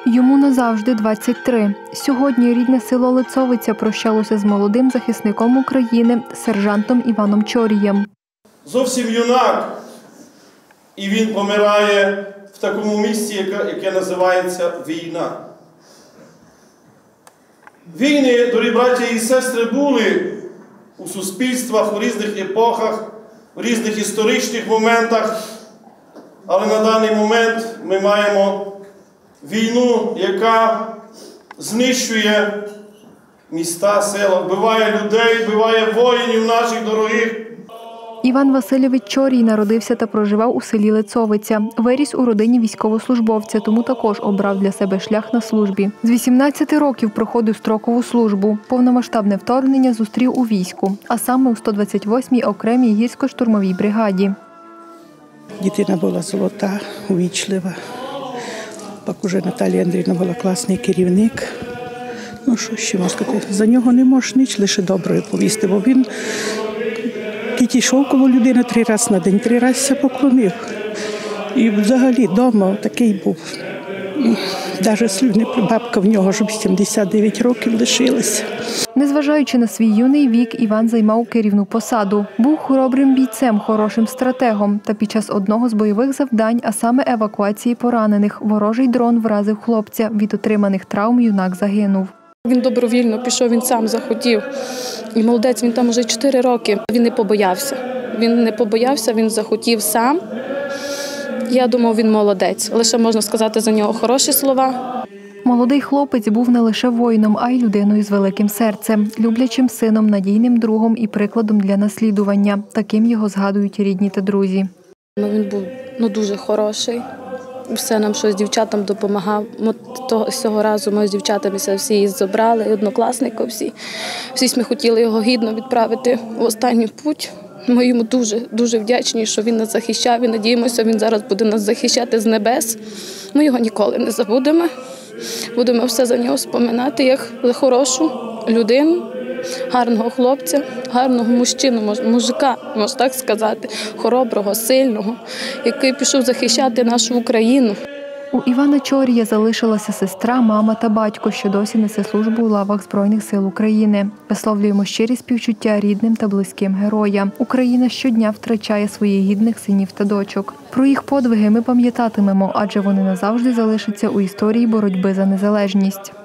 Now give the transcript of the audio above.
Йому назавжди 23. Сьогодні рідне село Лицовиця прощалося з молодим захисником України, сержантом Іваном Чорієм. Зовсім юнак, і він помирає в такому місці, яке називається війна. Війни, дорогі браті і сестри, були у суспільствах, у різних епохах, у різних історичних моментах, але на даний момент ми маємо війну, яка знищує міста, села, вбиває людей, вбиває воїнів наших дорогих. Іван Васильович Чорій народився та проживав у селі Лицовиця. Виріс у родині військовослужбовця, тому також обрав для себе шлях на службі. З 18 років проходив строкову службу. Повномасштабне вторгнення зустрів у війську, а саме у 128-й окремій гірсько-штурмовій бригаді. Дитина була золота, увічлива. Пак уже Наталія Андріївна була класний керівник. Ну, що ще можна сказати? За нього не можеш ніч лише добре повісти, бо він йшов коло людини 3 рази на день, 3 рази се поклонив. І взагалі вдома такий був. Навіть слюни, бабка в нього ж 79 років лишилася. Незважаючи на свій юний вік, Іван займав керівну посаду. Був хоробрим бійцем, хорошим стратегом. Та під час одного з бойових завдань, а саме евакуації поранених, ворожий дрон вразив хлопця. Від отриманих травм юнак загинув. Він добровільно пішов, він сам захотів. І молодець, він там уже 4 роки. Він не побоявся. Він захотів сам. Я думав, він молодець. Лише можна сказати за нього хороші слова. Молодий хлопець був не лише воїном, а й людиною з великим серцем, люблячим сином, надійним другом і прикладом для наслідування. Таким його згадують рідні та друзі. Він був дуже хороший. Все нам щось дівчатам допомагав. Цього разу ми з дівчатами всі її забрали, однокласників всі. Всі ми хотіли його гідно відправити в останній путь. Ми йому дуже вдячні, що він нас захищав і надіємося, він зараз буде нас захищати з небес. Ми його ніколи не забудемо. Будемо все за нього споминати, як за хорошу людину, гарного хлопця, гарного мужика, можна так сказати, хороброго, сильного, який пішов захищати нашу Україну. У Івана Чорія залишилася сестра, мама та батько, що досі несе службу у лавах Збройних сил України. Висловлюємо щирі співчуття рідним та близьким героям. Україна щодня втрачає своїх гідних синів та дочок. Про їх подвиги ми пам'ятатимемо, адже вони назавжди залишаться у історії боротьби за незалежність.